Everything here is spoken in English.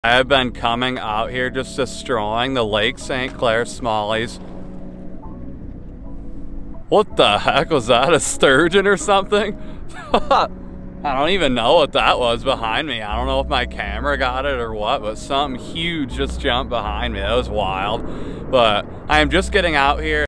I have been coming out here just destroying the Lake St. Clair smallies. What the heck was that? A sturgeon or something? I don't even know what that was behind me. I don't know if my camera got it or what, but something huge just jumped behind me. That was wild. But I am just getting out here.